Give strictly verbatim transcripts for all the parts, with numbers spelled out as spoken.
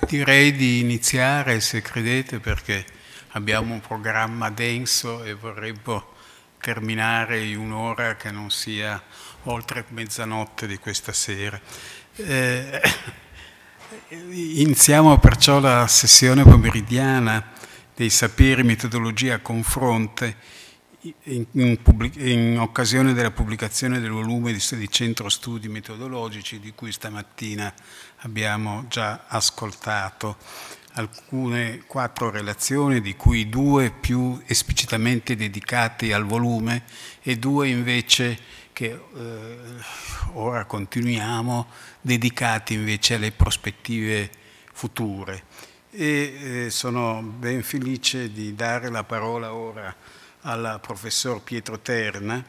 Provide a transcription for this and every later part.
direi di iniziare, se credete, perché abbiamo un programma denso e vorremmo terminare in un'ora che non sia oltre mezzanotte di questa sera. Eh, iniziamo perciò la sessione pomeridiana dei saperi, metodologia a confronte in, in, in occasione della pubblicazione del volume di, di Centro Studi Metodologici, di cui stamattina abbiamo già ascoltato alcune quattro relazioni, di cui due più esplicitamente dedicate al volume e due invece che eh, ora continuiamo, dedicati invece alle prospettive future. E eh, sono ben felice di dare la parola ora al professor Pietro Terna,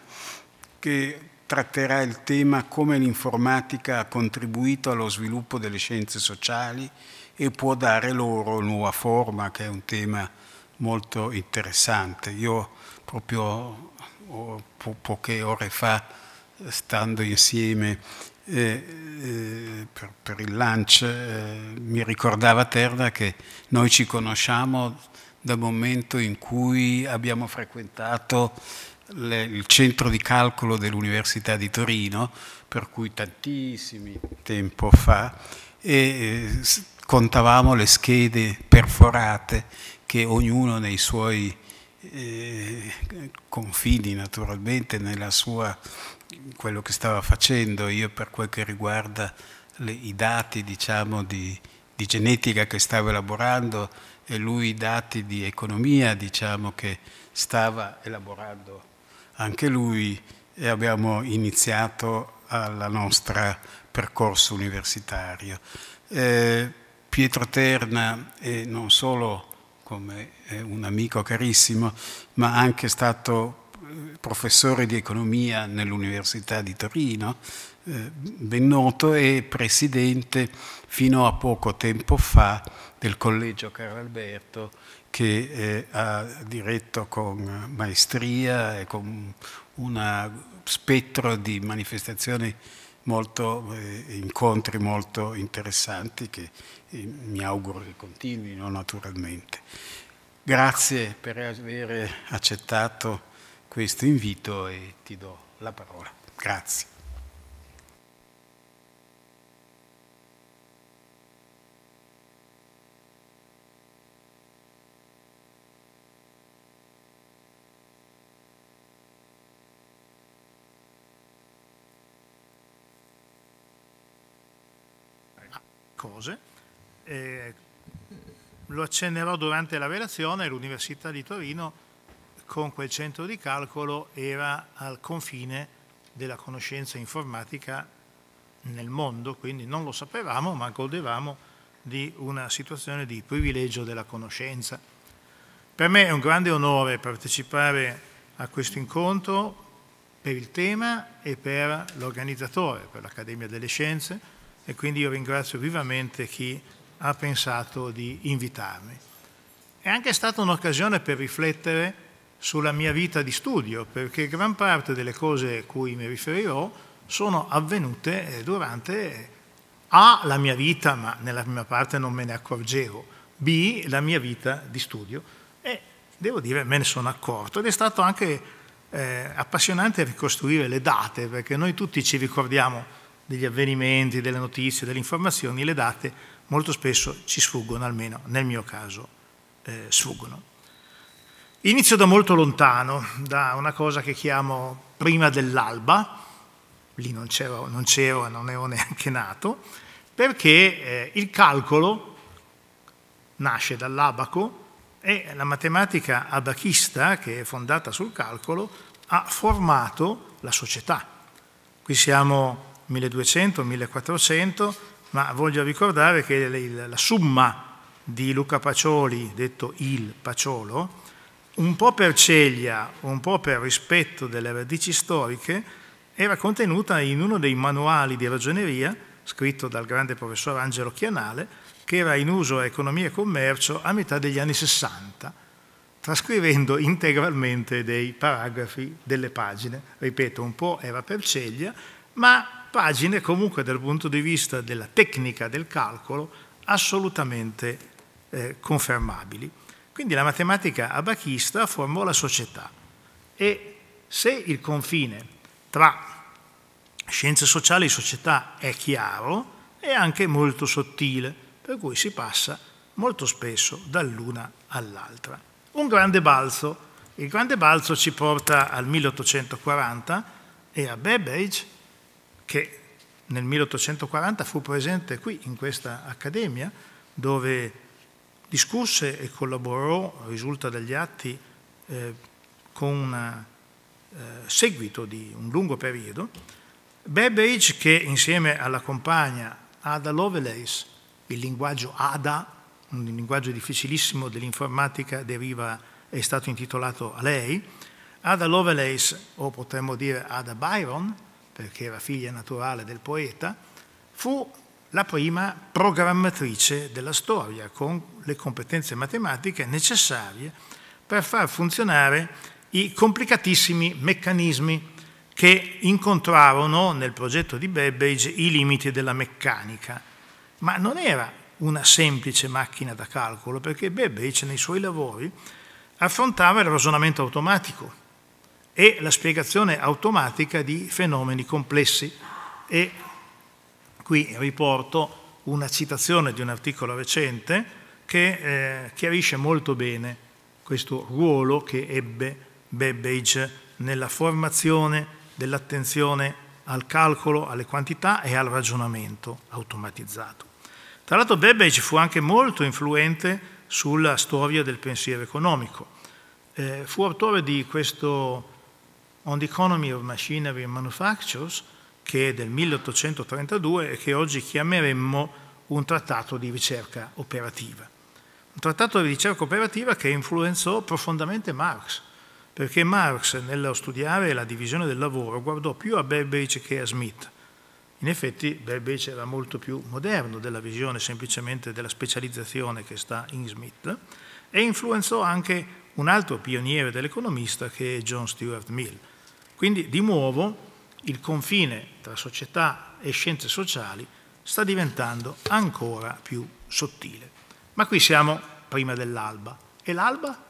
che tratterà il tema come l'informatica ha contribuito allo sviluppo delle scienze sociali e può dare loro nuova forma, che è un tema molto interessante. Io proprio po poche ore fa, stando insieme eh, eh, per, per il lunch, eh, mi ricordava Terna che noi ci conosciamo dal momento in cui abbiamo frequentato le, il centro di calcolo dell'Università di Torino, per cui tantissimo tempo fa, e eh, contavamo le schede perforate che ognuno nei suoi eh, confini, naturalmente, nella sua, quello che stava facendo. Io, per quel che riguarda le, i dati, diciamo, di, di genetica che stavo elaborando, e lui i dati di economia, diciamo, che stava elaborando anche lui, e abbiamo iniziato il nostro percorso universitario. Eh, Pietro Terna è non solo come un amico carissimo, ma anche stato professore di economia nell'Università di Torino, eh, ben noto, e presidente fino a poco tempo fa del Collegio Carlo Alberto, che eh, ha diretto con maestria e con un spettro di manifestazioni molto, eh, incontri molto interessanti, che eh, mi auguro che continuino, naturalmente. Grazie per aver accettato questo invito e ti do la parola. Grazie. Cose. Eh, lo accennerò durante la relazione. L'Università di Torino, con quel centro di calcolo, era al confine della conoscenza informatica nel mondo, quindi non lo sapevamo, ma godevamo di una situazione di privilegio della conoscenza. Per me è un grande onore partecipare a questo incontro per il tema e per l'organizzatore, per l'Accademia delle Scienze, e quindi io ringrazio vivamente chi ha pensato di invitarmi. È anche stata un'occasione per riflettere sulla mia vita di studio, perché gran parte delle cose a cui mi riferirò sono avvenute durante A, la mia vita, ma nella prima parte non me ne accorgevo, B, la mia vita di studio, e devo dire me ne sono accorto. Ed è stato anche eh, appassionante ricostruire le date, perché noi tutti ci ricordiamo degli avvenimenti, delle notizie, delle informazioni, le date molto spesso ci sfuggono, almeno nel mio caso eh, sfuggono. Inizio da molto lontano, da una cosa che chiamo prima dell'alba, lì non c'ero, non c'ero, non ero neanche nato, perché eh, il calcolo nasce dall'abaco e la matematica abachista, che è fondata sul calcolo, ha formato la società. Qui siamo milleduecento millequattrocento, ma voglio ricordare che la summa di Luca Pacioli, detto il Paciolo, un po' per ceglia, un po' per rispetto delle radici storiche, era contenuta in uno dei manuali di ragioneria, scritto dal grande professor Angelo Chianale, che era in uso a Economia e Commercio a metà degli anni sessanta, trascrivendo integralmente dei paragrafi delle pagine. Ripeto, un po' era per ceglia, ma pagine comunque dal punto di vista della tecnica del calcolo assolutamente eh, confermabili. Quindi la matematica abachista formò la società e se il confine tra scienze sociali e società è chiaro, è anche molto sottile, per cui si passa molto spesso dall'una all'altra. Un grande balzo. Il grande balzo ci porta al milleottocentoquaranta e a Babbage, che nel milleottocentoquaranta fu presente qui in questa accademia, dove discusse e collaborò, risulta dagli atti, eh, con un eh, seguito di un lungo periodo. Babbage, che insieme alla compagna Ada Lovelace, il linguaggio Ada, un linguaggio difficilissimo dell'informatica, deriva, è stato intitolato a lei. Ada Lovelace, o potremmo dire Ada Byron, perché era figlia naturale del poeta, fu la prima programmatrice della storia, con le competenze matematiche necessarie per far funzionare i complicatissimi meccanismi che incontravano nel progetto di Babbage i limiti della meccanica. Ma non era una semplice macchina da calcolo, perché Babbage nei suoi lavori affrontava il ragionamento automatico e la spiegazione automatica di fenomeni complessi. E qui riporto una citazione di un articolo recente che eh, chiarisce molto bene questo ruolo che ebbe Babbage nella formazione dell'attenzione al calcolo, alle quantità e al ragionamento automatizzato. Tra l'altro Babbage fu anche molto influente sulla storia del pensiero economico. Eh, fu autore di questo On the Economy of Machinery and Manufactures, che è del milleottocentotrentadue e che oggi chiameremmo un trattato di ricerca operativa. Un trattato di ricerca operativa che influenzò profondamente Marx, perché Marx, nello studiare la divisione del lavoro, guardò più a Babbage che a Smith. In effetti Babbage era molto più moderno della visione semplicemente della specializzazione che sta in Smith, e influenzò anche un altro pioniere dell'economista che è John Stuart Mill. Quindi di nuovo il confine tra società e scienze sociali sta diventando ancora più sottile. Ma qui siamo prima dell'alba. E l'alba?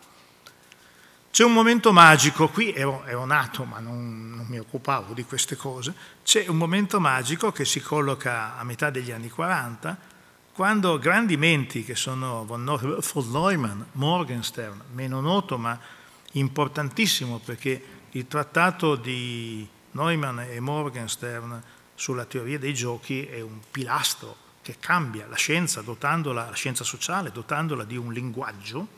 C'è un momento magico, qui ero, ero nato ma non, non mi occupavo di queste cose, c'è un momento magico che si colloca a metà degli anni quaranta, quando grandi menti che sono von Neumann, Morgenstern, meno noto ma importantissimo perché il trattato di Neumann e Morgenstern sulla teoria dei giochi è un pilastro che cambia la scienza, dotandola, la scienza sociale, dotandola di un linguaggio,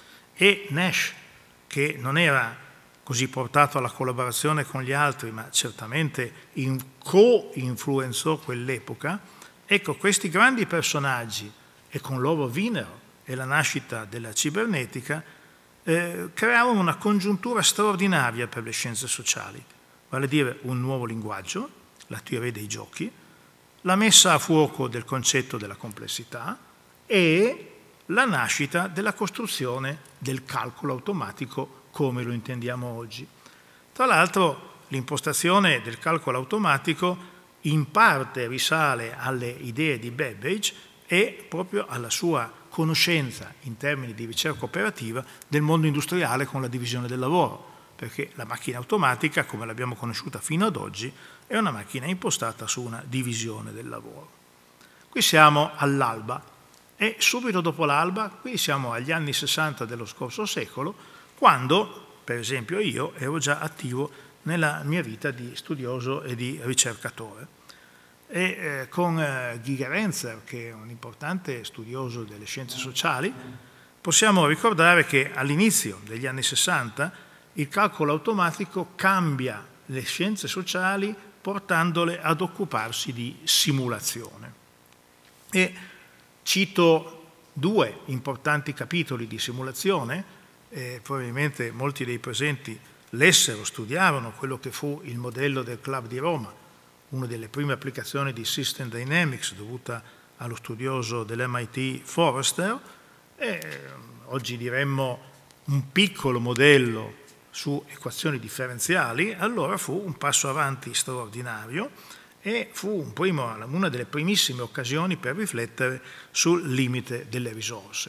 e Nash, che non era così portato alla collaborazione con gli altri, ma certamente co-influenzò quell'epoca. Ecco, questi grandi personaggi, e con loro Wiener e la nascita della cibernetica, eh, creavano una congiuntura straordinaria per le scienze sociali, vale a dire un nuovo linguaggio, la teoria dei giochi, la messa a fuoco del concetto della complessità e la nascita della costruzione del calcolo automatico come lo intendiamo oggi. Tra l'altro l'impostazione del calcolo automatico in parte risale alle idee di Babbage e proprio alla sua conoscenza in termini di ricerca operativa del mondo industriale con la divisione del lavoro, perché la macchina automatica, come l'abbiamo conosciuta fino ad oggi, è una macchina impostata su una divisione del lavoro. Qui siamo all'alba. E subito dopo l'alba, qui siamo agli anni sessanta dello scorso secolo, quando, per esempio, io ero già attivo nella mia vita di studioso e di ricercatore. E eh, con eh, Giger Enzer, che è un importante studioso delle scienze sociali, possiamo ricordare che all'inizio degli anni sessanta il calcolo automatico cambia le scienze sociali portandole ad occuparsi di simulazione. E cito due importanti capitoli di simulazione, eh, probabilmente molti dei presenti lessero, studiarono quello che fu il modello del Club di Roma, una delle prime applicazioni di System Dynamics dovuta allo studioso dell'M I T Forrester, e oggi diremmo un piccolo modello su equazioni differenziali. Allora fu un passo avanti straordinario e fu un primo, una delle primissime occasioni per riflettere sul limite delle risorse.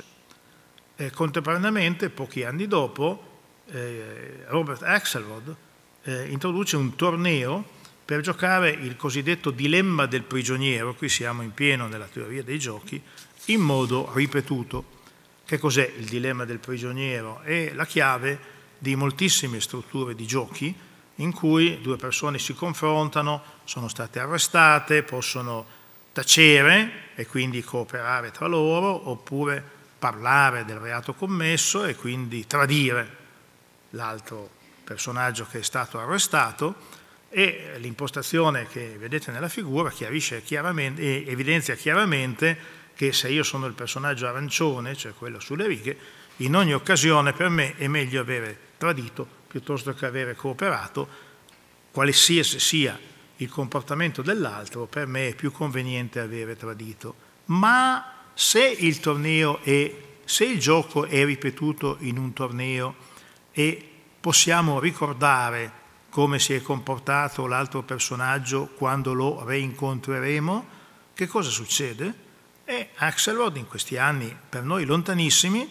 E contemporaneamente, pochi anni dopo, eh, Robert Axelrod eh, introduce un torneo per giocare il cosiddetto dilemma del prigioniero, qui siamo in pieno nella teoria dei giochi, in modo ripetuto. Che cos'è il dilemma del prigioniero? È la chiave di moltissime strutture di giochi in cui due persone si confrontano, sono state arrestate, possono tacere e quindi cooperare tra loro, oppure parlare del reato commesso e quindi tradire l'altro personaggio che è stato arrestato, e l'impostazione che vedete nella figura chiarisce chiaramente, evidenzia chiaramente che se io sono il personaggio arancione, cioè quello sulle righe, in ogni occasione per me è meglio avere tradito piuttosto che avere cooperato. Qualsiasi sia il comportamento dell'altro, per me è più conveniente avere tradito. Ma se il torneo è, se il gioco è ripetuto in un torneo e possiamo ricordare come si è comportato l'altro personaggio quando lo reincontreremo, che cosa succede? E Axelrod in questi anni per noi lontanissimi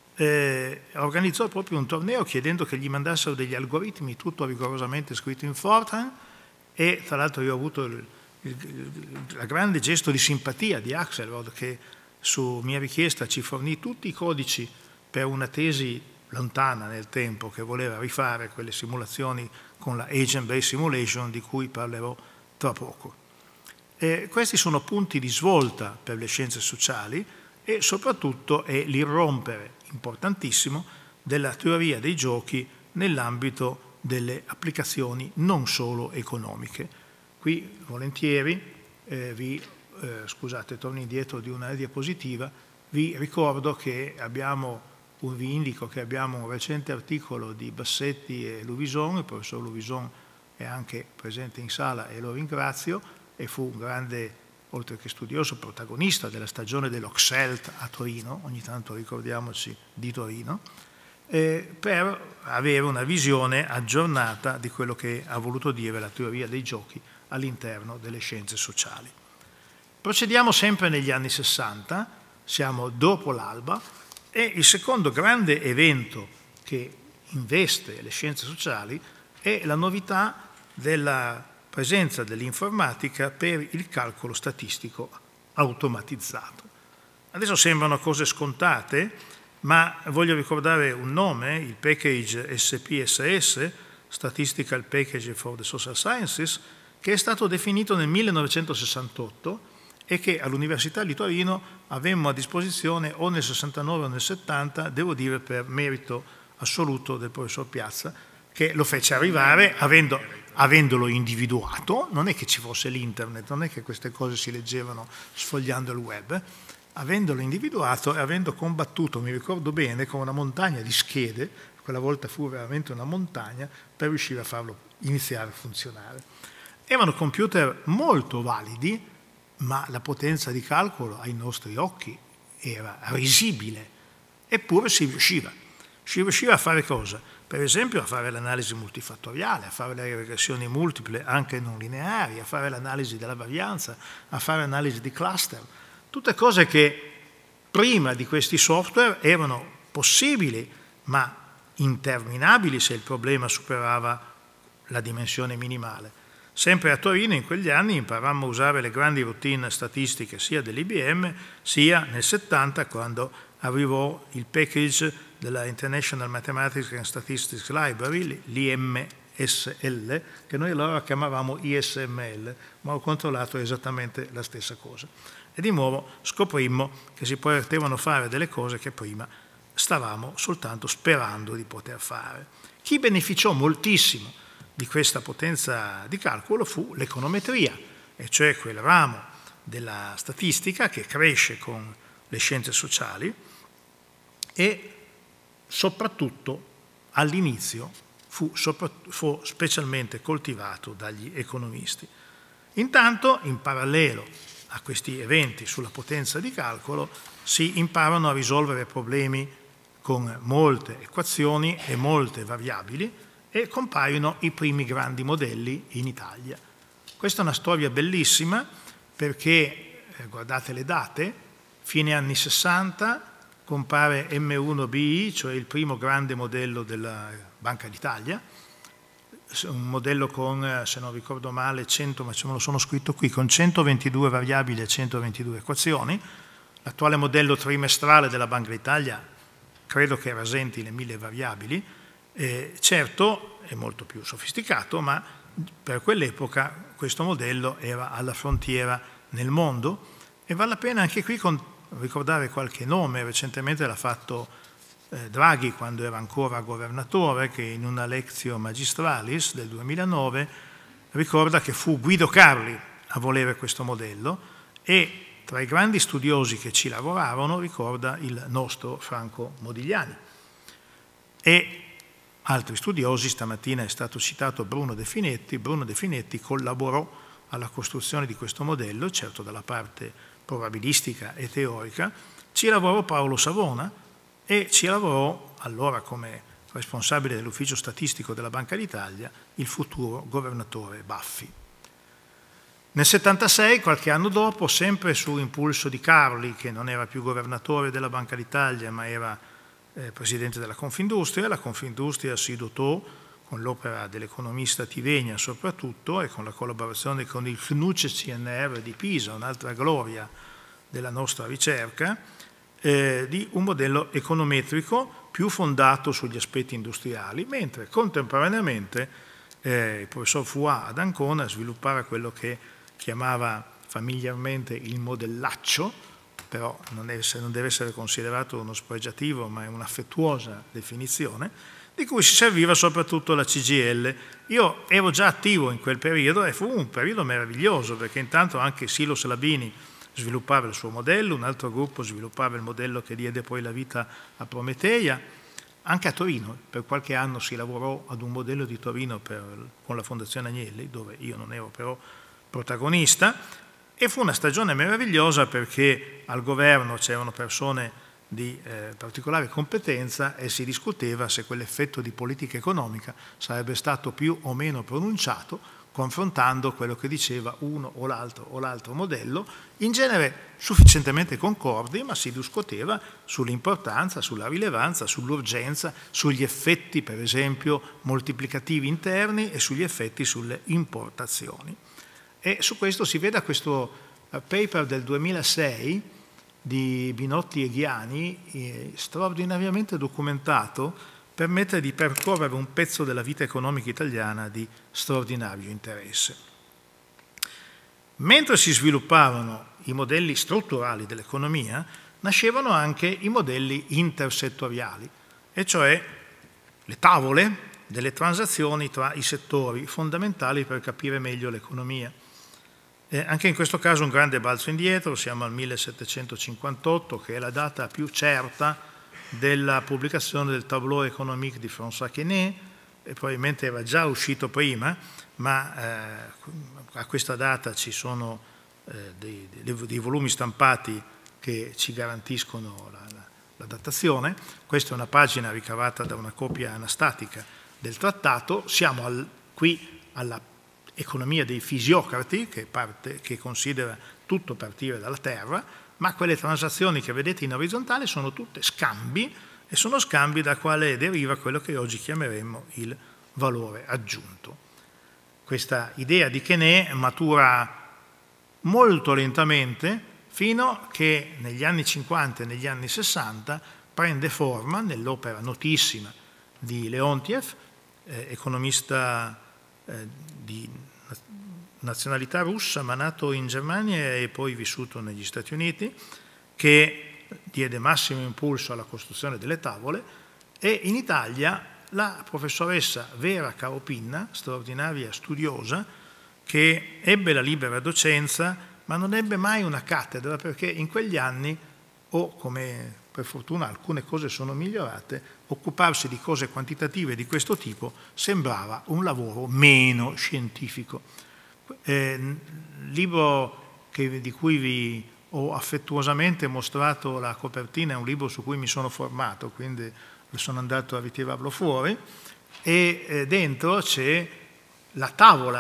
eh, organizzò proprio un torneo chiedendo che gli mandassero degli algoritmi tutto rigorosamente scritto in Fortran, e tra l'altro io ho avuto il, il, il grande gesto di simpatia di Axelrod che su mia richiesta ci fornì tutti i codici per una tesi lontana nel tempo che voleva rifare quelle simulazioni con la Agent Based Simulation di cui parlerò tra poco. E questi sono punti di svolta per le scienze sociali e soprattutto è l'irrompere importantissimo della teoria dei giochi nell'ambito delle applicazioni non solo economiche. Qui volentieri eh, vi, eh, scusate, torno indietro di una diapositiva, vi ricordo che abbiamo, vi indico che abbiamo un recente articolo di Bassetti e Louvison, il professor Louvison è anche presente in sala e lo ringrazio, e fu un grande, oltre che studioso, protagonista della stagione dell'Oxelt a Torino, ogni tanto ricordiamoci di Torino, eh, per avere una visione aggiornata di quello che ha voluto dire la teoria dei giochi all'interno delle scienze sociali. Procediamo sempre negli anni sessanta, siamo dopo l'alba, e il secondo grande evento che investe le scienze sociali è la novità della presenza dell'informatica per il calcolo statistico automatizzato. Adesso sembrano cose scontate, ma voglio ricordare un nome, il package S P S S, Statistical Package for the Social Sciences, che è stato definito nel millenovecentosessantotto e che all'Università di Torino avemmo a disposizione o nel sessantanove o nel settanta, devo dire per merito assoluto del professor Piazza, che lo fece arrivare avendo, avendolo individuato. Non è che ci fosse l'internet, non è che queste cose si leggevano sfogliando il web, avendolo individuato e avendo combattuto, mi ricordo bene, con una montagna di schede, quella volta fu veramente una montagna, per riuscire a farlo iniziare a funzionare. Erano computer molto validi, ma la potenza di calcolo ai nostri occhi era risibile, eppure si riusciva. Si riusciva a fare cosa? Per esempio a fare l'analisi multifattoriale, a fare le regressioni multiple anche non lineari, a fare l'analisi della varianza, a fare analisi di cluster. Tutte cose che prima di questi software erano possibili, ma interminabili se il problema superava la dimensione minimale. Sempre a Torino in quegli anni imparammo a usare le grandi routine statistiche sia dell'I B M sia nel settanta quando arrivò il package della International Mathematics and Statistics Library, l'I M S L, che noi allora chiamavamo I S M L, ma ho controllato esattamente la stessa cosa. E di nuovo scoprimmo che si potevano fare delle cose che prima stavamo soltanto sperando di poter fare. Chi beneficiò moltissimo di questa potenza di calcolo fu l'econometria, e cioè quel ramo della statistica che cresce con le scienze sociali e soprattutto all'inizio fu, fu specialmente coltivato dagli economisti. Intanto, in parallelo a questi eventi sulla potenza di calcolo, si imparano a risolvere problemi con molte equazioni e molte variabili, e compaiono i primi grandi modelli in Italia. Questa è una storia bellissima perché, eh, guardate le date, fine anni sessanta compare M uno B I, cioè il primo grande modello della Banca d'Italia, un modello con, se non ricordo male, cento, ma me lo sono scritto qui, con centoventidue variabili e centoventidue equazioni. L'attuale modello trimestrale della Banca d'Italia credo che rasenti le mille variabili, eh, certo è molto più sofisticato, ma per quell'epoca questo modello era alla frontiera nel mondo e vale la pena anche qui con, ricordare qualche nome. Recentemente l'ha fatto eh, Draghi quando era ancora governatore, che in una Lectio Magistralis del duemilanove ricorda che fu Guido Carli a volere questo modello e tra i grandi studiosi che ci lavorarono ricorda il nostro Franco Modigliani. E altri studiosi, stamattina è stato citato Bruno De Finetti. Bruno De Finetti collaborò alla costruzione di questo modello, certo dalla parte probabilistica e teorica. Ci lavorò Paolo Savona e ci lavorò, allora come responsabile dell'ufficio statistico della Banca d'Italia, il futuro governatore Baffi. Nel settantasei, qualche anno dopo, sempre su impulso di Carli, che non era più governatore della Banca d'Italia ma era eh, presidente della Confindustria, la Confindustria si dotò, con l'opera dell'economista Tivegna soprattutto e con la collaborazione con il C N U C C N R di Pisa, un'altra gloria della nostra ricerca, eh, di un modello econometrico più fondato sugli aspetti industriali, mentre contemporaneamente eh, il professor Fouat ad Ancona sviluppava quello che chiamava familiarmente il modellaccio, però non deve, essere, non deve essere considerato uno spregiativo, ma è un'affettuosa definizione, di cui si serviva soprattutto la C G I L. Io ero già attivo in quel periodo e fu un periodo meraviglioso, perché intanto anche Silos Labini sviluppava il suo modello, un altro gruppo sviluppava il modello che diede poi la vita a Prometeia. Anche a Torino, per qualche anno si lavorò ad un modello di Torino per, con la Fondazione Agnelli, dove io non ero però protagonista, e fu una stagione meravigliosa perché al governo c'erano persone di eh, particolare competenza e si discuteva se quell'effetto di politica economica sarebbe stato più o meno pronunciato, confrontando quello che diceva uno o l'altro o l'altro modello, in genere sufficientemente concordi, ma si discuteva sull'importanza, sulla rilevanza, sull'urgenza, sugli effetti, per esempio, moltiplicativi interni e sugli effetti sulle importazioni. E su questo si vede questo paper del duemilasei di Binotti e Ghiani, eh, straordinariamente documentato, permette di percorrere un pezzo della vita economica italiana di straordinario interesse. Mentre si sviluppavano i modelli strutturali dell'economia, nascevano anche i modelli intersettoriali, e cioè le tavole delle transazioni tra i settori fondamentali per capire meglio l'economia. Eh, anche in questo caso un grande balzo indietro, siamo al millesettecentocinquantotto, che è la data più certa della pubblicazione del Tableau économique di François Quesnay, e probabilmente era già uscito prima, ma eh, a questa data ci sono eh, dei, dei, dei volumi stampati che ci garantiscono la, la, la datazione. Questa è una pagina ricavata da una copia anastatica del trattato. Siamo al, qui alla economia dei fisiocrati, che, parte, che considera tutto partire dalla terra, ma quelle transazioni che vedete in orizzontale sono tutte scambi, e sono scambi da quale deriva quello che oggi chiameremmo il valore aggiunto. Questa idea di Quesnay matura molto lentamente fino a che negli anni cinquanta e negli anni sessanta prende forma nell'opera notissima di Leontiev, eh, economista eh, di nazionalità russa, ma nato in Germania e poi vissuto negli Stati Uniti, che diede massimo impulso alla costruzione delle tavole, e in Italia la professoressa Vera Caropinna, straordinaria studiosa, che ebbe la libera docenza, ma non ebbe mai una cattedra, perché in quegli anni, o come per fortuna alcune cose sono migliorate, occuparsi di cose quantitative di questo tipo sembrava un lavoro meno scientifico. Eh, il libro che, di cui vi ho affettuosamente mostrato la copertina è un libro su cui mi sono formato, quindi sono andato a ritirarlo fuori, e eh, dentro c'è la tavola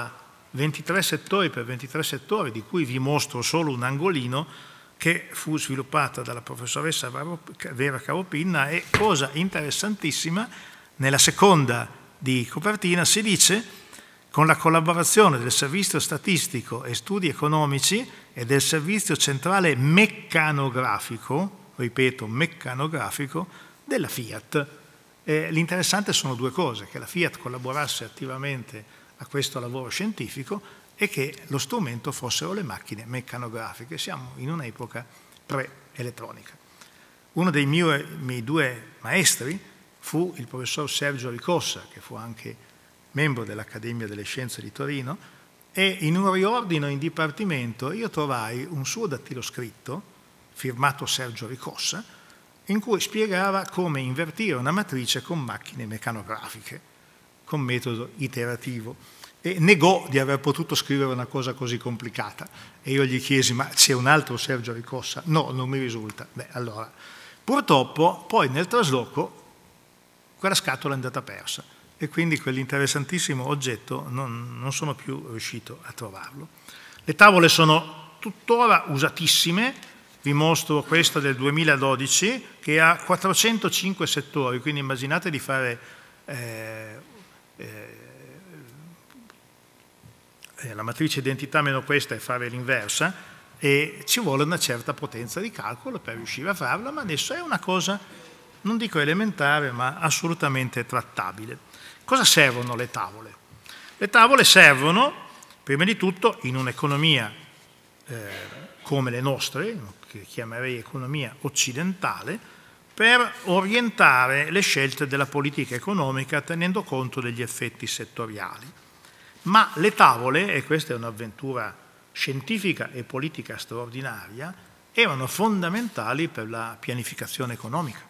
ventitré settori per ventitré settori, di cui vi mostro solo un angolino, che fu sviluppata dalla professoressa Vera Caropinna, e cosa interessantissima, nella seconda di copertina si dice: con la collaborazione del Servizio Statistico e Studi Economici e del Servizio Centrale Meccanografico, ripeto, meccanografico, della Fiat. Eh, l'interessante sono due cose: che la Fiat collaborasse attivamente a questo lavoro scientifico e che lo strumento fossero le macchine meccanografiche. Siamo in un'epoca pre-elettronica. Uno dei miei, miei due maestri fu il professor Sergio Ricossa, che fu anche membro dell'Accademia delle Scienze di Torino, e in un riordino in dipartimento io trovai un suo dattiloscritto, firmato Sergio Ricossa, in cui spiegava come invertire una matrice con macchine meccanografiche, con metodo iterativo, e negò di aver potuto scrivere una cosa così complicata. E io gli chiesi: ma c'è un altro Sergio Ricossa? No, non mi risulta. Beh, allora, purtroppo poi nel trasloco quella scatola è andata persa, e quindi quell'interessantissimo oggetto non, non sono più riuscito a trovarlo. Le tavole sono tuttora usatissime, vi mostro questa del duemiladodici che ha quattrocentocinque settori, quindi immaginate di fare eh, eh, la matrice identità meno questa e fare l'inversa, e ci vuole una certa potenza di calcolo per riuscire a farla, ma adesso è una cosa, non dico elementare, ma assolutamente trattabile. Cosa servono le tavole? Le tavole servono, prima di tutto, in un'economia eh, come le nostre, che chiamerei economia occidentale, per orientare le scelte della politica economica tenendo conto degli effetti settoriali. Ma le tavole, e questa è un'avventura scientifica e politica straordinaria, erano fondamentali per la pianificazione economica.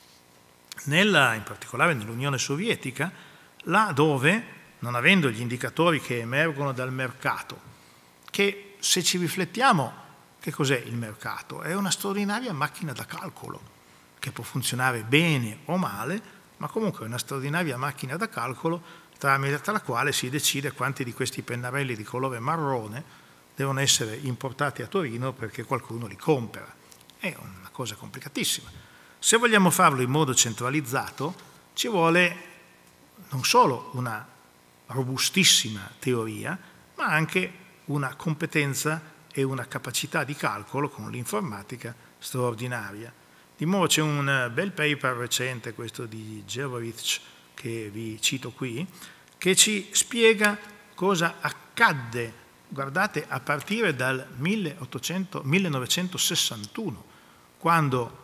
Nella, in particolare nell'Unione Sovietica, là dove, non avendo gli indicatori che emergono dal mercato, che se ci riflettiamo, che cos'è il mercato? È una straordinaria macchina da calcolo, che può funzionare bene o male, ma comunque è una straordinaria macchina da calcolo tramite la quale si decide quanti di questi pennarelli di colore marrone devono essere importati a Torino perché qualcuno li compra. È una cosa complicatissima. Se vogliamo farlo in modo centralizzato, ci vuole non solo una robustissima teoria, ma anche una competenza e una capacità di calcolo con l'informatica straordinaria. Di nuovo c'è un bel paper recente, questo di Gerowitz, che vi cito qui, che ci spiega cosa accadde, guardate, a partire dal millenovecentosessantuno, quando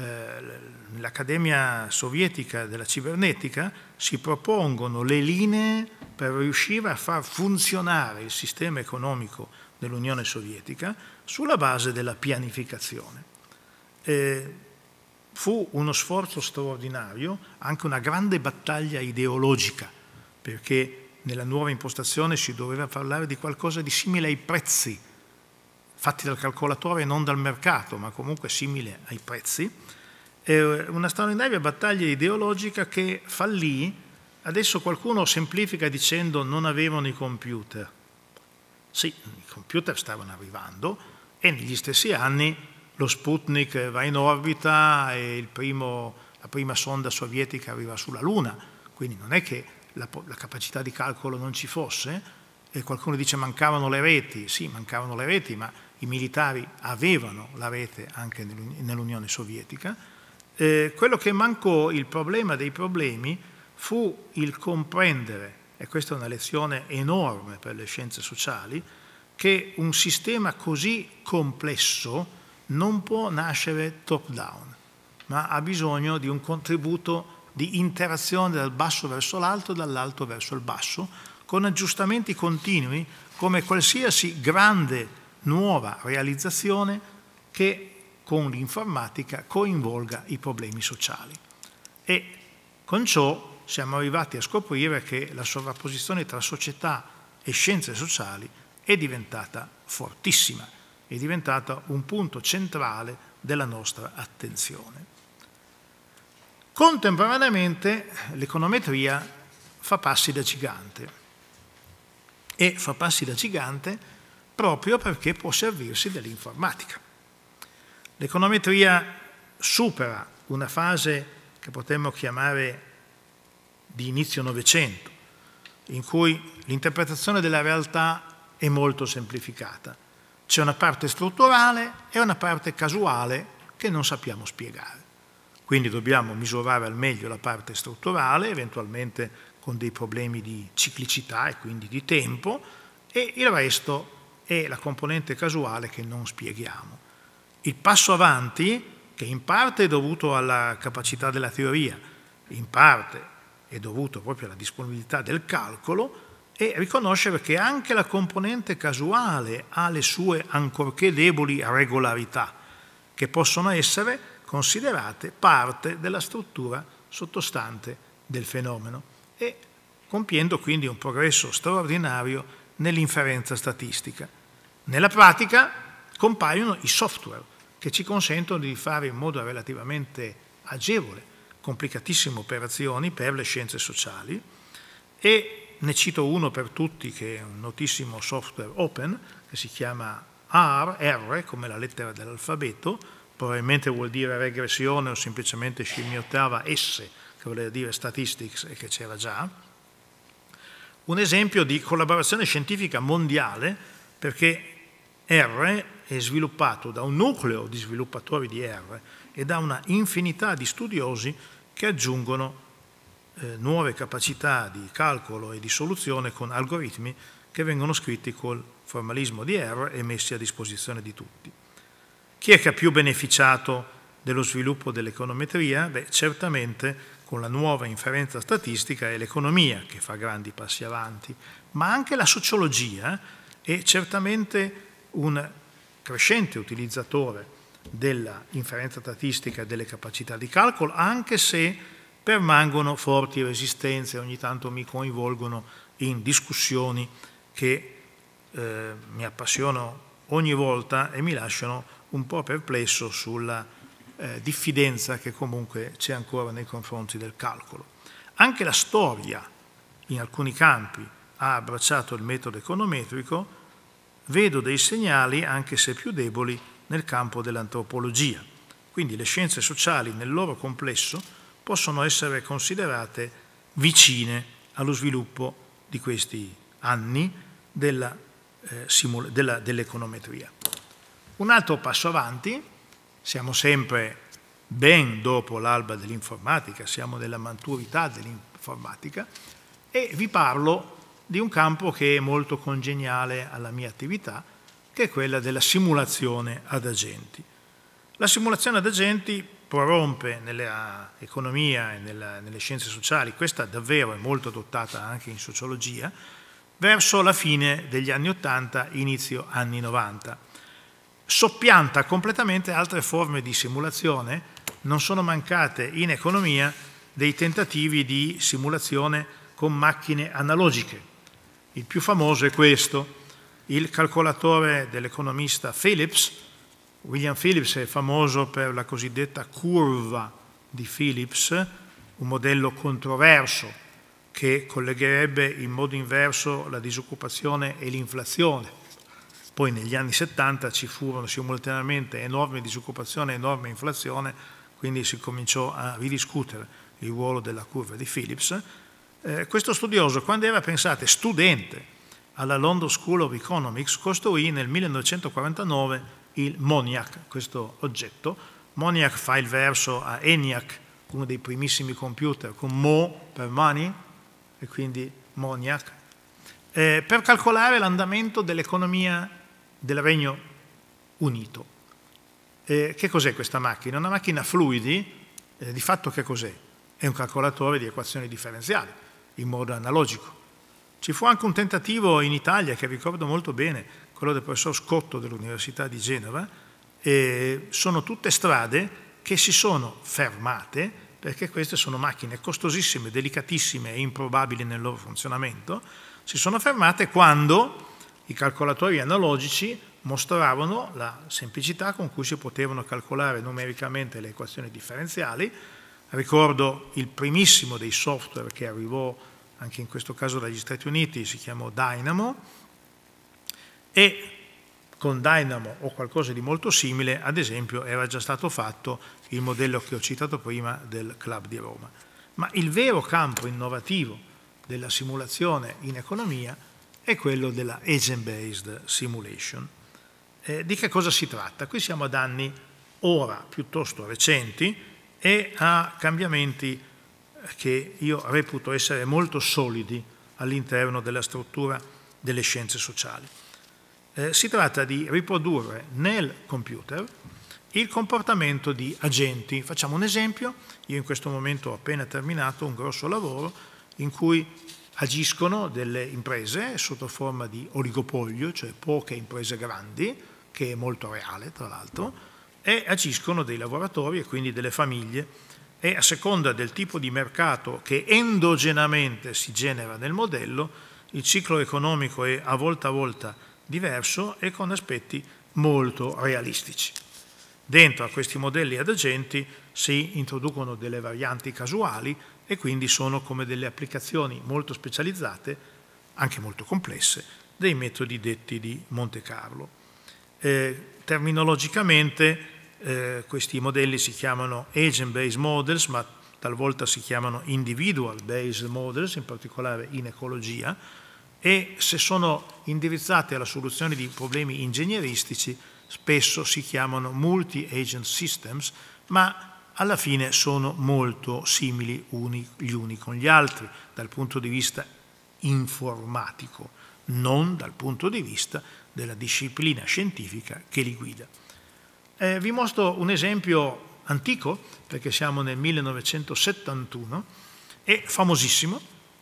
l'Accademia Sovietica della Cibernetica si propongono le linee per riuscire a far funzionare il sistema economico dell'Unione Sovietica sulla base della pianificazione. Eh, fu uno sforzo straordinario, anche una grande battaglia ideologica, perché nella nuova impostazione si doveva parlare di qualcosa di simile ai prezzi, fatti dal calcolatore e non dal mercato, ma comunque simile ai prezzi. È una straordinaria battaglia ideologica che fallì. Adesso qualcuno semplifica dicendo non avevano i computer. Sì, i computer stavano arrivando e negli stessi anni lo Sputnik va in orbita e il primo, la prima sonda sovietica arriva sulla Luna, quindi non è che la, la capacità di calcolo non ci fosse. E qualcuno dice mancavano le reti. Sì, mancavano le reti, ma i militari avevano la rete anche nell'Unione Sovietica. Eh, quello che mancò, il problema dei problemi, fu il comprendere, e questa è una lezione enorme per le scienze sociali, che un sistema così complesso non può nascere top down, ma ha bisogno di un contributo di interazione dal basso verso l'alto, dall'alto verso il basso, con aggiustamenti continui, come qualsiasi grande nuova realizzazione che con l'informatica coinvolga i problemi sociali. E con ciò siamo arrivati a scoprire che la sovrapposizione tra società e scienze sociali è diventata fortissima, è diventata un punto centrale della nostra attenzione. Contemporaneamente l'econometria fa passi da gigante. e fa passi da gigante proprio perché può servirsi dell'informatica. L'econometria supera una fase che potremmo chiamare di inizio Novecento, in cui l'interpretazione della realtà è molto semplificata. C'è una parte strutturale e una parte casuale che non sappiamo spiegare. Quindi dobbiamo misurare al meglio la parte strutturale, eventualmente con dei problemi di ciclicità e quindi di tempo, e il resto è la componente casuale che non spieghiamo. Il passo avanti, che in parte è dovuto alla capacità della teoria, in parte è dovuto proprio alla disponibilità del calcolo, è riconoscere che anche la componente casuale ha le sue, ancorché deboli, regolarità, che possono essere considerate parte della struttura sottostante del fenomeno, e compiendo quindi un progresso straordinario nell'inferenza statistica. Nella pratica compaiono i software che ci consentono di fare in modo relativamente agevole complicatissime operazioni per le scienze sociali, e ne cito uno per tutti che è un notissimo software open che si chiama R, R come la lettera dell'alfabeto, probabilmente vuol dire regressione o semplicemente scimmiottava S, che vuol dire statistics e che c'era già. Un esempio di collaborazione scientifica mondiale, perché R è sviluppato da un nucleo di sviluppatori di R e da una infinità di studiosi che aggiungono eh, nuove capacità di calcolo e di soluzione con algoritmi che vengono scritti col formalismo di R e messi a disposizione di tutti. Chi è che ha più beneficiato dello sviluppo dell'econometria? Beh, certamente con la nuova inferenza statistica è l'economia che fa grandi passi avanti, ma anche la sociologia è certamente un crescente utilizzatore dell'inferenza statistica e delle capacità di calcolo, anche se permangono forti resistenze, ogni tanto mi coinvolgono in discussioni che eh, mi appassionano ogni volta e mi lasciano un po' perplesso sulla eh, diffidenza che comunque c'è ancora nei confronti del calcolo. Anche la storia in alcuni campi ha abbracciato il metodo econometrico. Vedo dei segnali, anche se più deboli, nel campo dell'antropologia. Quindi le scienze sociali nel loro complesso possono essere considerate vicine allo sviluppo di questi anni della, eh, della, dell'econometria. Un altro passo avanti, siamo sempre ben dopo l'alba dell'informatica, siamo nella maturità dell'informatica, e vi parlo di un campo che è molto congeniale alla mia attività, che è quella della simulazione ad agenti. La simulazione ad agenti prorompe nell'economia e nella, nelle scienze sociali, questa davvero è molto adottata anche in sociologia, verso la fine degli anni Ottanta, inizio anni Novanta. Soppianta completamente altre forme di simulazione, non sono mancate in economia dei tentativi di simulazione con macchine analogiche. Il più famoso è questo, il calcolatore dell'economista Phillips. William Phillips è famoso per la cosiddetta curva di Phillips, un modello controverso che collegherebbe in modo inverso la disoccupazione e l'inflazione. Poi negli anni settanta ci furono simultaneamente enorme disoccupazione e enorme inflazione, quindi si cominciò a ridiscutere il ruolo della curva di Phillips. Eh, questo studioso, quando era, pensate, studente alla London School of Economics, costruì nel millenovecentoquarantanove il MONIAC, questo oggetto. MONIAC fa il verso a ENIAC, uno dei primissimi computer, con Mo per money, e quindi MONIAC, eh, per calcolare l'andamento dell'economia del Regno Unito. Eh, che cos'è questa macchina? Una macchina fluidi, eh, di fatto che cos'è? È un calcolatore di equazioni differenziali, in modo analogico. Ci fu anche un tentativo in Italia, che ricordo molto bene, quello del professor Scotto dell'Università di Genova, e sono tutte strade che si sono fermate, perché queste sono macchine costosissime, delicatissime e improbabili nel loro funzionamento, si sono fermate quando i calcolatori analogici mostravano la semplicità con cui si potevano calcolare numericamente le equazioni differenziali. Ricordo il primissimo dei software che arrivò anche in questo caso dagli Stati Uniti, si chiamò Dynamo, e con Dynamo o qualcosa di molto simile, ad esempio, era già stato fatto il modello che ho citato prima del Club di Roma. Ma il vero campo innovativo della simulazione in economia è quello della agent-based simulation. Eh, di che cosa si tratta? Qui siamo ad anni ora piuttosto recenti e a cambiamenti che io reputo essere molto solidi all'interno della struttura delle scienze sociali. Eh, si tratta di riprodurre nel computer il comportamento di agenti. Facciamo un esempio: io in questo momento ho appena terminato un grosso lavoro in cui agiscono delle imprese sotto forma di oligopolio, cioè poche imprese grandi, che è molto reale tra l'altro, e agiscono dei lavoratori e quindi delle famiglie, e a seconda del tipo di mercato che endogenamente si genera nel modello, il ciclo economico è a volta a volta diverso e con aspetti molto realistici. Dentro a questi modelli ad agenti si introducono delle varianti casuali e quindi sono come delle applicazioni molto specializzate, anche molto complesse, dei metodi detti di Monte Carlo. Eh, terminologicamente eh, questi modelli si chiamano agent-based models, ma talvolta si chiamano individual-based models, in particolare in ecologia, e se sono indirizzati alla soluzione di problemi ingegneristici spesso si chiamano multi-agent systems, ma alla fine sono molto simili uni, gli uni con gli altri dal punto di vista informatico, non dal punto di vista della disciplina scientifica che li guida. Eh, vi mostro un esempio antico, perché siamo nel millenovecentosettantuno, è famosissimo,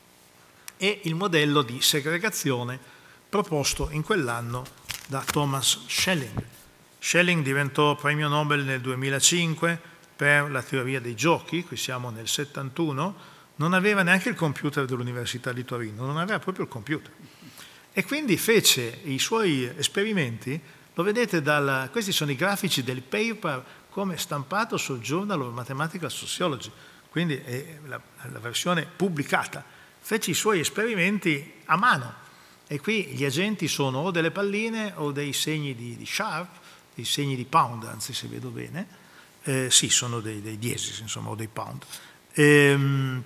è il modello di segregazione proposto in quell'anno da Thomas Schelling. Schelling diventò premio Nobel nel duemilacinque per la teoria dei giochi, qui siamo nel settantuno, non aveva neanche il computer dell'Università di Torino, non aveva proprio il computer. E quindi fece i suoi esperimenti, lo vedete, dal, questi sono i grafici del paper come stampato sul Journal of Mathematical Sociology, quindi è la, la versione pubblicata. Fece i suoi esperimenti a mano e qui gli agenti sono o delle palline o dei segni di, di sharp, dei segni di pound, anzi se vedo bene, eh, sì, sono dei, dei diesis, insomma, o dei pound. Ehm,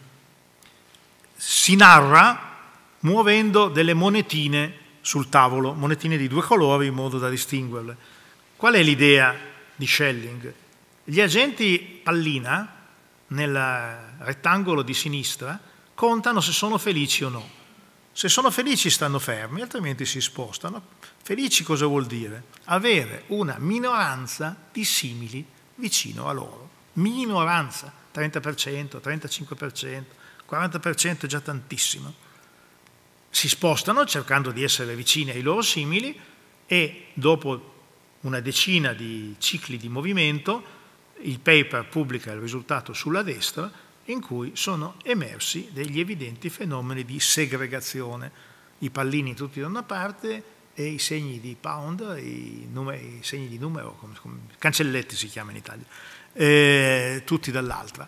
si narra muovendo delle monetine sul tavolo, monetine di due colori in modo da distinguerle. Qual è l'idea di Schelling? Gli agenti pallina nel rettangolo di sinistra contano se sono felici o no. Se sono felici stanno fermi, altrimenti si spostano. Felici cosa vuol dire? Avere una minoranza di simili vicino a loro. Minoranza, trenta per cento, trentacinque per cento, quaranta per cento è già tantissimo. Si spostano cercando di essere vicini ai loro simili e dopo una decina di cicli di movimento il paper pubblica il risultato sulla destra, in cui sono emersi degli evidenti fenomeni di segregazione. I pallini tutti da una parte e i segni di pound, i, numeri, i segni di numero, come, come, cancelletti si chiama in Italia, eh, tutti dall'altra.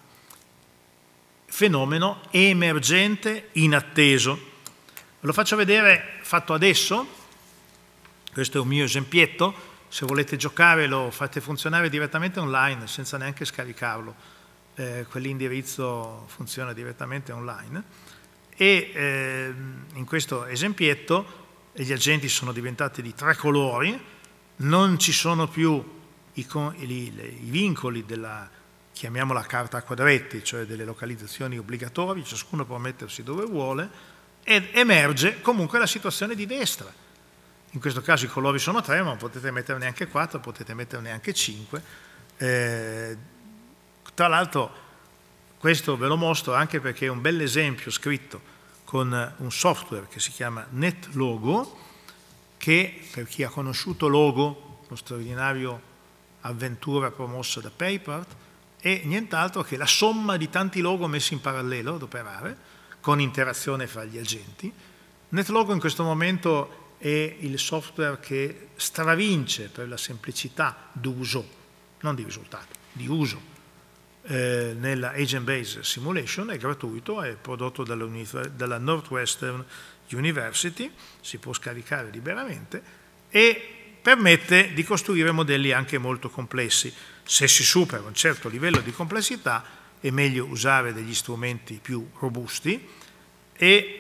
Fenomeno emergente, inatteso. Ve lo faccio vedere fatto adesso. Questo è un mio esempietto. Se volete giocare lo fate funzionare direttamente online senza neanche scaricarlo. Eh, quell'indirizzo funziona direttamente online e eh, in questo esempietto gli agenti sono diventati di tre colori, non ci sono più i, i, i vincoli della, chiamiamola carta a quadretti, cioè delle localizzazioni obbligatorie, ciascuno può mettersi dove vuole, ed emerge comunque la situazione di destra. In questo caso i colori sono tre, ma potete metterne anche quattro, potete metterne anche cinque. Eh, Tra l'altro questo ve lo mostro anche perché è un bel esempio scritto con un software che si chiama NetLogo, che per chi ha conosciuto Logo, lo straordinario avventura promossa da PayPal, è nient'altro che la somma di tanti logo messi in parallelo ad operare, con interazione fra gli agenti. NetLogo in questo momento è il software che stravince per la semplicità d'uso, non di risultato, di uso, eh, nella Agent Based Simulation, è gratuito, è prodotto dalla, dalla Northwestern University, si può scaricare liberamente e permette di costruire modelli anche molto complessi. Se si supera un certo livello di complessità è meglio usare degli strumenti più robusti e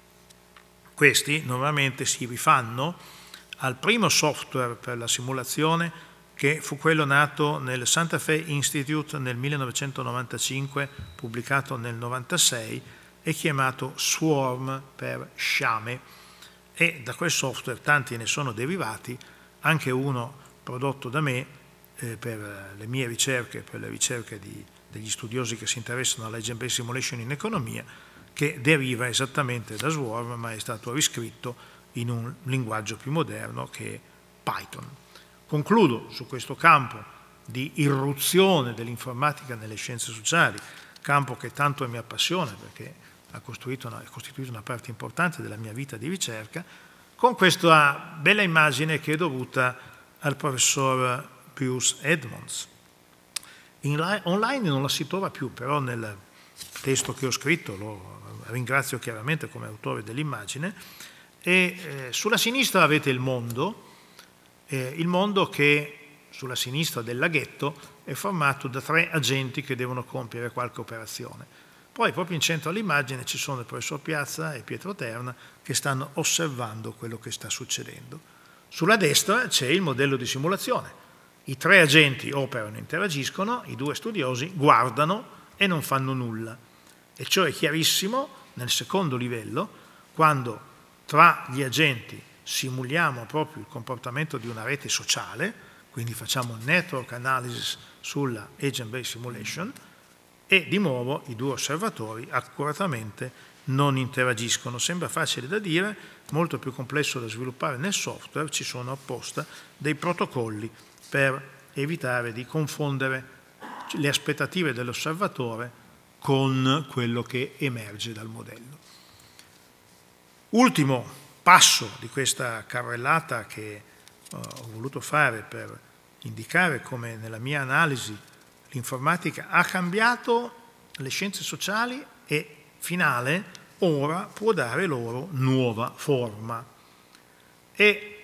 questi normalmente si rifanno al primo software per la simulazione, che fu quello nato nel Santa Fe Institute nel millenovecentonovantacinque, pubblicato nel novantasei, e chiamato Swarm per sciame, e da quel software tanti ne sono derivati, anche uno prodotto da me eh, per le mie ricerche, per le ricerche di, degli studiosi che si interessano alla Agent Based Simulation in economia, che deriva esattamente da Swarm, ma è stato riscritto in un linguaggio più moderno che è Python. Concludo su questo campo di irruzione dell'informatica nelle scienze sociali, campo che tanto mi appassiona perché ha costituito una, ha costituito una parte importante della mia vita di ricerca, con questa bella immagine che è dovuta al professor Bruce Edmonds. In, online non la si trova più, però nel testo che ho scritto, lo ringrazio chiaramente come autore dell'immagine, e eh, sulla sinistra avete il mondo, eh, il mondo che sulla sinistra del laghetto è formato da tre agenti che devono compiere qualche operazione. Poi proprio in centro all'immagine ci sono il professor Piazza e Pietro Terna che stanno osservando quello che sta succedendo. Sulla destra c'è il modello di simulazione. I tre agenti operano e interagiscono, i due studiosi guardano e non fanno nulla. E ciò è chiarissimo nel secondo livello, quando tra gli agenti simuliamo proprio il comportamento di una rete sociale, quindi facciamo network analysis sulla Agent Based Simulation, e di nuovo i due osservatori accuratamente non interagiscono. Sembra facile da dire, molto più complesso da sviluppare nel software, ci sono apposta dei protocolli per evitare di confondere le aspettative dell'osservatore con quello che emerge dal modello. Ultimo passo di questa carrellata che ho voluto fare per indicare come nella mia analisi l'informatica ha cambiato le scienze sociali e, finale, ora può dare loro nuova forma. E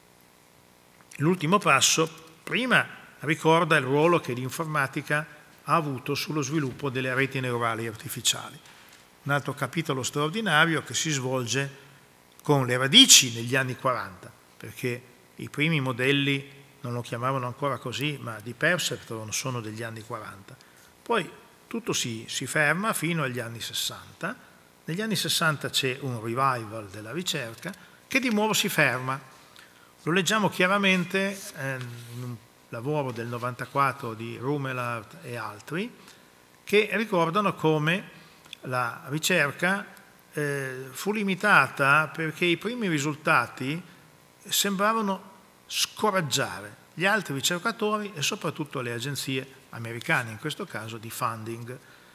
l'ultimo passo, prima ricorda il ruolo che l'informatica ha avuto sullo sviluppo delle reti neurali artificiali. Un altro capitolo straordinario che si svolge con le radici negli anni quaranta, perché i primi modelli non lo chiamavano ancora così, ma di perceptron sono degli anni quaranta. Poi tutto si, si ferma fino agli anni sessanta. Negli anni sessanta c'è un revival della ricerca che di nuovo si ferma. Lo leggiamo chiaramente eh, in un lavoro del novantaquattro di Rumelart e altri, che ricordano come la ricerca eh, fu limitata perché i primi risultati sembravano scoraggiare gli altri ricercatori e soprattutto le agenzie americane, in questo caso di funding.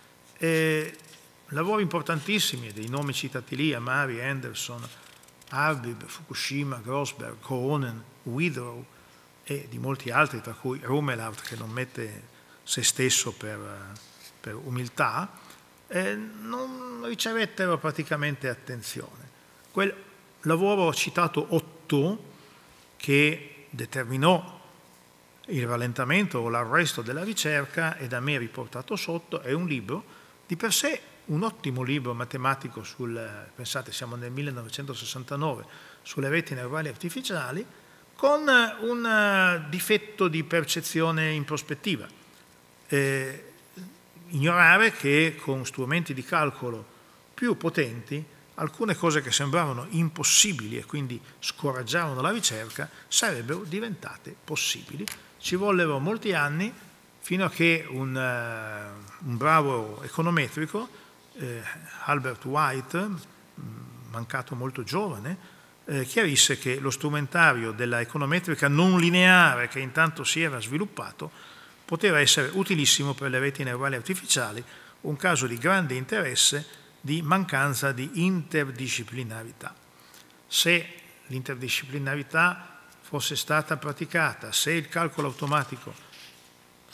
E lavori importantissimi, dei nomi citati lì, Amari, Anderson, Arbib, Fukushima, Grossberg, Koronen, Withrow e di molti altri, tra cui Rumelart, che non mette se stesso per, per umiltà, eh, non ricevettero praticamente attenzione. Quel lavoro citato otto, che determinò il rallentamento o l'arresto della ricerca, è da me riportato sotto, è un libro, di per sé un ottimo libro matematico sul, pensate siamo nel millenovecentosessantanove, sulle reti neurali artificiali, con un difetto di percezione in prospettiva. Eh, ignorare che con strumenti di calcolo più potenti alcune cose che sembravano impossibili e quindi scoraggiavano la ricerca sarebbero diventate possibili. Ci vollero molti anni fino a che un, uh, un bravo econometrico, eh, Albert White, mancato molto giovane, eh, chiarisse che lo strumentario della econometrica non lineare che intanto si era sviluppato poteva essere utilissimo per le reti neurali artificiali, un caso di grande interesse di mancanza di interdisciplinarità. Se l'interdisciplinarità fosse stata praticata, se il calcolo automatico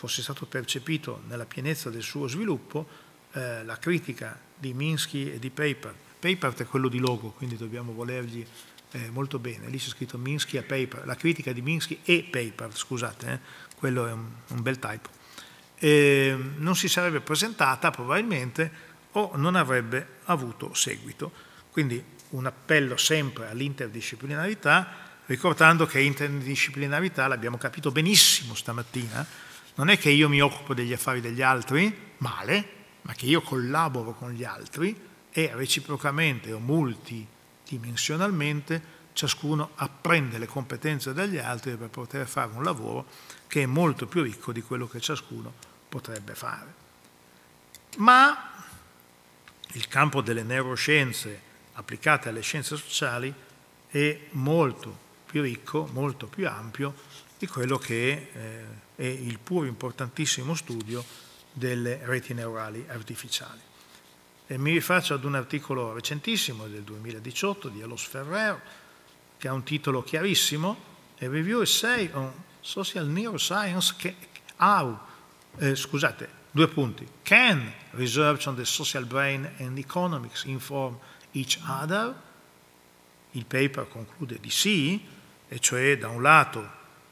fosse stato percepito nella pienezza del suo sviluppo, eh, la critica di Minsky e di Papert. Papert è quello di logo, quindi dobbiamo volergli eh, molto bene. Lì c'è scritto Minsky e Papert, la critica di Minsky e Papert, scusate, eh, quello è un, un bel typo. Eh, non si sarebbe presentata probabilmente o non avrebbe avuto seguito. Quindi un appello sempre all'interdisciplinarità, ricordando che interdisciplinarità, l'abbiamo capito benissimo stamattina, non è che io mi occupo degli affari degli altri, male, ma che io collaboro con gli altri e reciprocamente o multidimensionalmente ciascuno apprende le competenze dagli altri per poter fare un lavoro che è molto più ricco di quello che ciascuno potrebbe fare. Ma il campo delle neuroscienze applicate alle scienze sociali è molto più ricco, molto più ampio di quello che eh, è il pur importantissimo studio delle reti neurali artificiali. E mi rifaccio ad un articolo recentissimo del duemiladiciotto di Elos Ferrer, che ha un titolo chiarissimo, A Review Essay on Social Neuroscience, che, how, eh, scusate, due punti, can research on the social brain and economics inform each other? Il paper conclude di sì, e cioè da un lato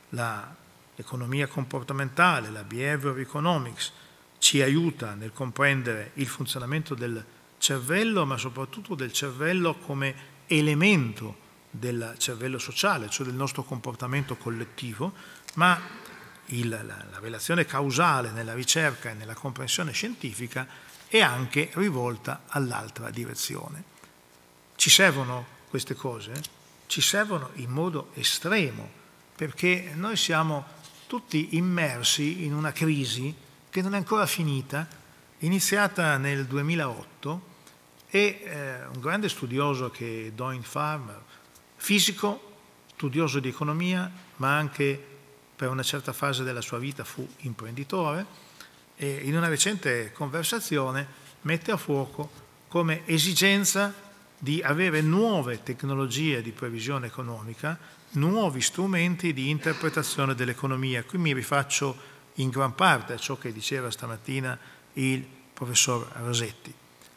l'economia comportamentale, la behavior economics, ci aiuta nel comprendere il funzionamento del cervello, ma soprattutto del cervello come elemento del cervello sociale, cioè del nostro comportamento collettivo, ma il, la, la relazione causale nella ricerca e nella comprensione scientifica è anche rivolta all'altra direzione. Ci servono queste cose? Ci servono in modo estremo, perché noi siamo tutti immersi in una crisi che non è ancora finita, iniziata nel duemilaotto, e eh, un grande studioso che è Doyle Farmer, fisico, studioso di economia, ma anche per una certa fase della sua vita fu imprenditore, e in una recente conversazione mette a fuoco come esigenza di avere nuove tecnologie di previsione economica, nuovi strumenti di interpretazione dell'economia. Qui mi rifaccio in gran parte a ciò che diceva stamattina il professor Rasetti.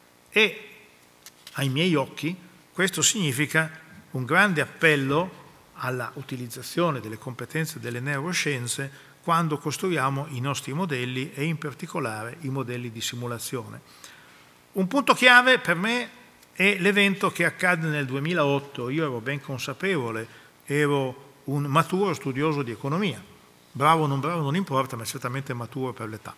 E ai miei occhi questo significa un grande appello alla utilizzazione delle competenze delle neuroscienze quando costruiamo i nostri modelli e in particolare i modelli di simulazione. Un punto chiave per me è l'evento che accadde nel duemilaotto. Io ero ben consapevole, ero un maturo studioso di economia, bravo o non bravo non importa, ma certamente maturo per l'età.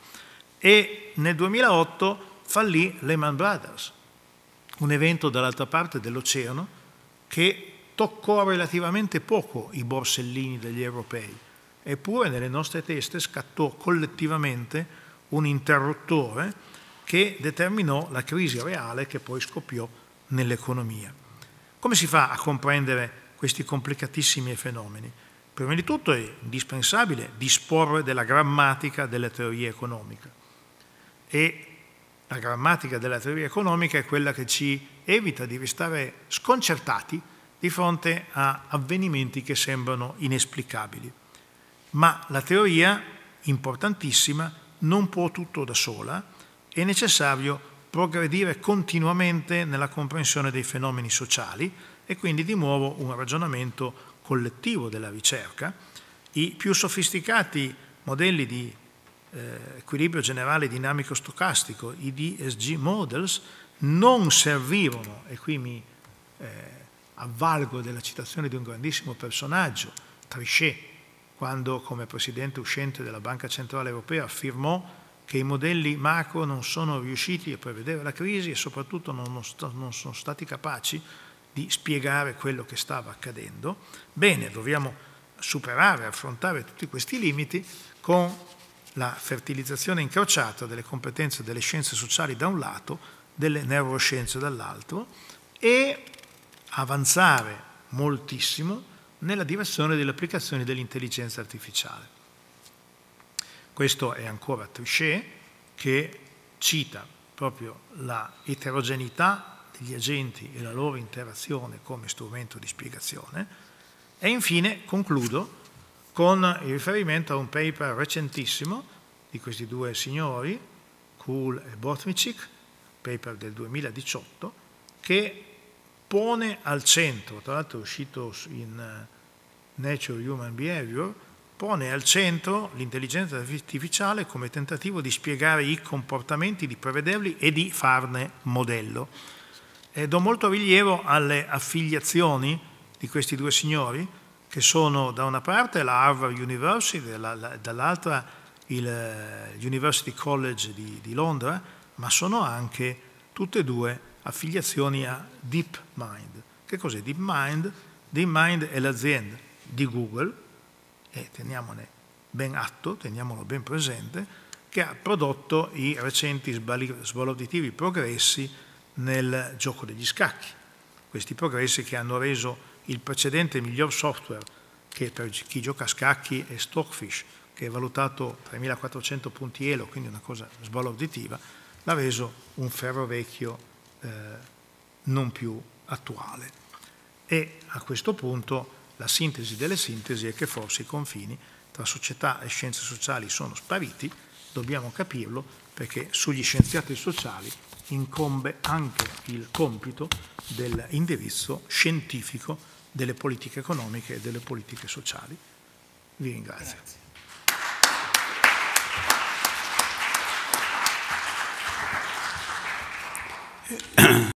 E nel duemilaotto fallì Lehman Brothers, un evento dall'altra parte dell'oceano che toccò relativamente poco i borsellini degli europei, eppure nelle nostre teste scattò collettivamente un interruttore che determinò la crisi reale che poi scoppiò nell'economia. Come si fa a comprendere questi complicatissimi fenomeni? Prima di tutto è indispensabile disporre della grammatica della teoria economica, e la grammatica della teoria economica è quella che ci evita di restare sconcertati di fronte a avvenimenti che sembrano inesplicabili. Ma la teoria, importantissima, non può tutto da sola, è necessario progredire continuamente nella comprensione dei fenomeni sociali e quindi di nuovo un ragionamento collettivo della ricerca. I più sofisticati modelli di eh, equilibrio generale dinamico stocastico, i D S G models, non servirono, e qui mi eh, avvalgo della citazione di un grandissimo personaggio, Trichet, quando come presidente uscente della Banca Centrale Europea affermò che i modelli macro non sono riusciti a prevedere la crisi e soprattutto non, non, st- non sono stati capaci di spiegare quello che stava accadendo. Bene, dobbiamo superare, affrontare tutti questi limiti con la fertilizzazione incrociata delle competenze delle scienze sociali da un lato, delle neuroscienze dall'altro, e avanzare moltissimo nella direzione delle applicazioni dell'intelligenza artificiale. Questo è ancora Trichet, che cita proprio la eterogeneità degli agenti e la loro interazione come strumento di spiegazione. E infine concludo con il riferimento a un paper recentissimo di questi due signori, Kuhl e Bortničík, paper del duemiladiciotto, che pone al centro, tra l'altro è uscito in Nature Human Behavior, pone al centro l'intelligenza artificiale come tentativo di spiegare i comportamenti, di prevederli e di farne modello. E do molto rilievo alle affiliazioni di questi due signori, che sono da una parte la Harvard University, dall'altra il University College di, di Londra, ma sono anche tutte e due affiliazioni a DeepMind. Che cos'è DeepMind? DeepMind è l'azienda di Google, e teniamone ben atto, teniamolo ben presente, che ha prodotto i recenti sbalorditivi progressi nel gioco degli scacchi. Questi progressi che hanno reso il precedente miglior software, che per chi gioca a scacchi è Stockfish, che è valutato tremilaquattrocento punti Elo, quindi una cosa sbalorditiva, l'ha reso un ferro vecchio eh, non più attuale. E a questo punto la sintesi delle sintesi è che forse i confini tra società e scienze sociali sono spariti, dobbiamo capirlo, perché sugli scienziati sociali incombe anche il compito dell'indirizzo scientifico delle politiche economiche e delle politiche sociali. Vi ringrazio. Grazie.